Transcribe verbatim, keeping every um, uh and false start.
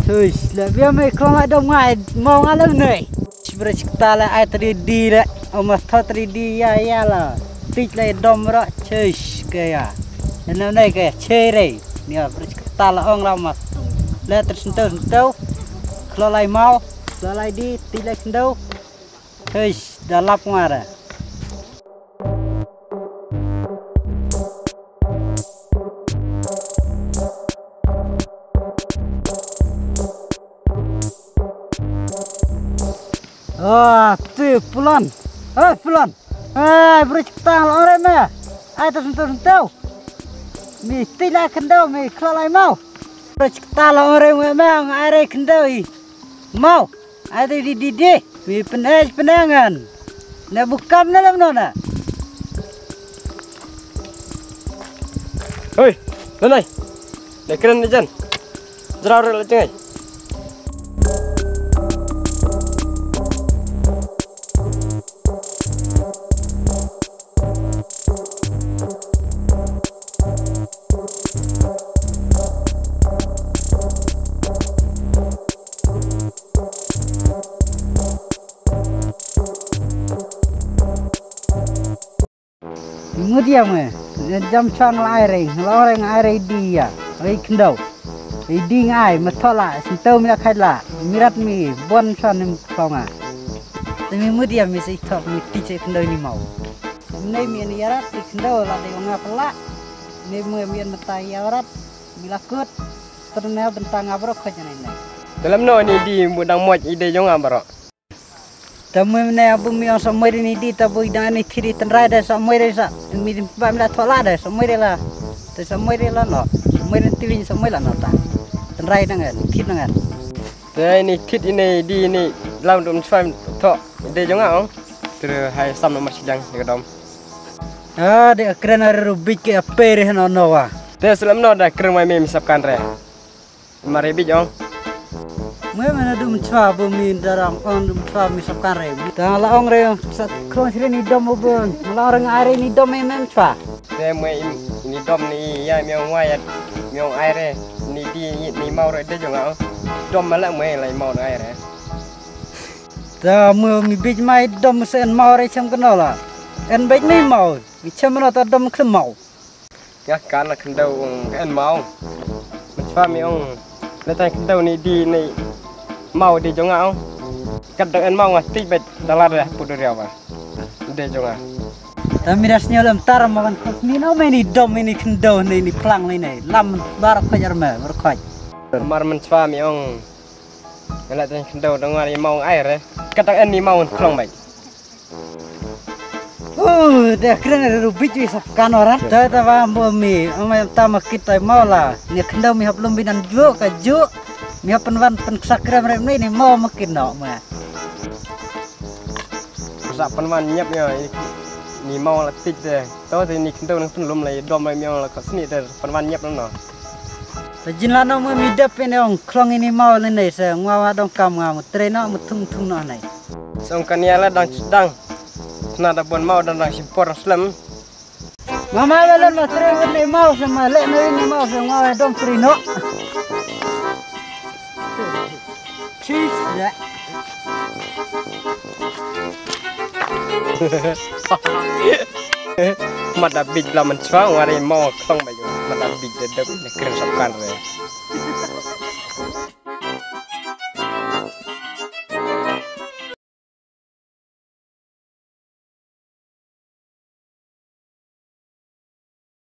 Thôi, là bây mày không lại đông ngoài mong ăn lần này. Bây giờ ta lại ai tadi đi đấy, ông mà thọ tadi đi ya ya là tích lại đông rồi chơi cái à, nên này cái chơi đấy, nè bây giờ ta là ông làm mà, lại từ sân sân đâu, kalau lại mau, kalau lại đi, tích lại sân đâu, thôi, đã lắp ngoài rồi. Ah, tu pulan. Ah, pulan. Ah, beri kita orang mana? Ai tu sentuh sentuh. Mi tidak kendau, mi kelalai mau. Beri kita orang mana? Ai kendau i. Mau. Ai tu di di di. Mi penaj penangan. Nak bukam nak dalam mana? Hoi, nanai. Dah keren ni jan. Jerawat lagi cengai. Mudia me, jam chang lai ring, lao ring ai ring dia, ring kendau, ring ding ai, matola, sentuh mina kaila, mirat mi, bon chan ni kaunga. Tapi mudia me sih top mi tice kendau ni mau. Ni mi ni yarat, kendau lah dia ngap pelak, ni mi mi mata yarat, bilakut, ternyata bentang abrok kau jangan ni. Dalam no ni di mudang muat ide jonga baro. Tamu ni abu mi orang semua ini di tabu idan ni kiri tenrai dah semua ini sa, mi bam lah thola dah semua ini lah, tu semua ini lah no, semua ini tiwin semua lah no ta, tenrai dengan, kiri dengan. Tapi ni kiri ini di ini dalam dum swam thok ide jonga ong, terus hai sam nomor sidang di kedom. Ah, dia keren ada rubik ke apa reh no no wah. Tapi selam no dah keren mai misapkan reh. Mari bij ong. Mui mana dum cua bumi darang on dum cua misapkan reh. Dah lah ong reh, kron sini ni dom ubun, malah orang air ni dom memang cua. Tapi mui ni dom ni ya miong wayat, miong air ni di ni mau reh ide jonga ong. Dom malah mui lai mau air reh. Dah mui mi bij mai dom sen mau reh cam kenal lah. En bij ni mau, cam mana ta dom kem mau. Ya kan nak kendau en mau. Mencwa miong, letak kendau ni di ni mau di jonga ong. Kadang en mau ngati bet dalar dah pudur ya ba. Di jonga. Tapi rasnya dalam tar makan ni no ni dom ini kendau ni ni pelang ni ni, lam barak kajar me berkaj. Mar mencwa miong, letak kendau dengar ni mau air. Kadang en ni mau klong bet. Oh, dah keren ada rubik je sapkan orang. Dah dah faham bumi. Amai tama kita mau lah. Ni kendau mi hap lumbi dan juk ke juk. Mi hap penwan pensakram rem ni ni mau makin nak mah. Sak penwan nyap ya. Ni mau letik deh. Tahu tu ni kendau nang penlum lai dom lai miong la kasni deh penwan nyap nang no. Tajin lah no mi dap ni ong klong ini mau ni ni se ngawa dong kam ngam trena mutung tung no ni. Song kaniala dang sedang. Nada pun mau dan nak simpor Islam. Mama belum nak terima ni mau sama lek ni mau sama dong trino. Cheese dah. Mata big lah mencwa ngari mau kong bayu. Mata big dedek nak keren sapkan re.